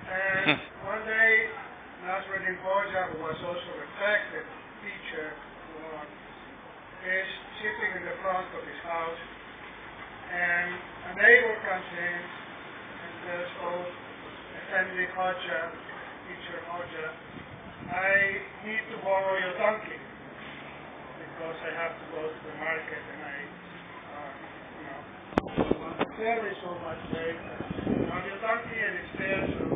And one day, Nasruddin Hoja, who was also a respected teacher, is sitting in the front of his house, and a neighbor comes in and says, "Oh, Effendi Hoja, teacher Hoja, I need to borrow your donkey because I have to go to the market and I want to carry so much weight. I have your donkey and it's there, so